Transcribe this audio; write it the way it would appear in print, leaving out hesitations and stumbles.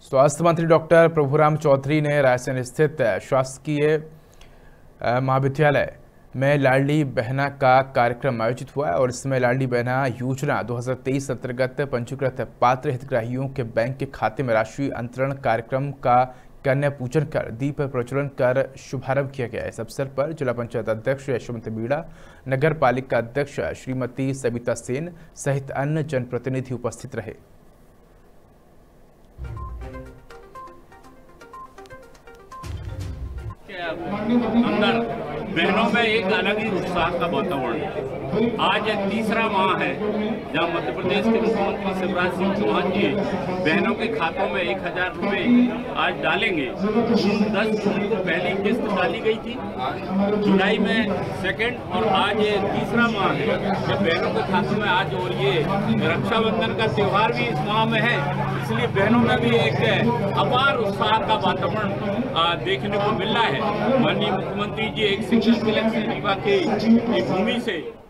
स्वास्थ्य मंत्री डॉक्टर प्रभुराम चौधरी ने रायसेन स्थित शासकीय महाविद्यालय में लाडली बहना का कार्यक्रम आयोजित हुआ और इसमें लाडली बहना योजना 2023 अंतर्गत पंजीकृत पात्र हितग्राहियों के बैंक के खाते में राशि अंतरण कार्यक्रम का कन्या पूजन कर दीप प्रज्वलन कर शुभारंभ किया गया। इस अवसर पर जिला पंचायत अध्यक्ष यशवंत मीणा, नगर पालिका अध्यक्ष श्रीमती सविता सेन सहित अन्य जनप्रतिनिधि उपस्थित रहे। अंदर बहनों में एक अलग ही उत्साह का वातावरण है। आज तीसरा माह है जब मध्य प्रदेश के मुख्यमंत्री शिवराज सिंह चौहान जी बहनों के खातों में 1000 रुपये आज डालेंगे। 10 जून को पहली किस्त डाली गई थी, जुलाई में सेकंड, और आज ये तीसरा माह है जब बहनों के खातों में आज, और ये रक्षाबंधन का त्यौहार भी इस माह में है, इसलिए बहनों में भी एक अपार उत्साह का वातावरण देखने को मिल रहा है। माननीय मुख्यमंत्री जी एक शिक्षण विलक्षण रीवा की भूमि से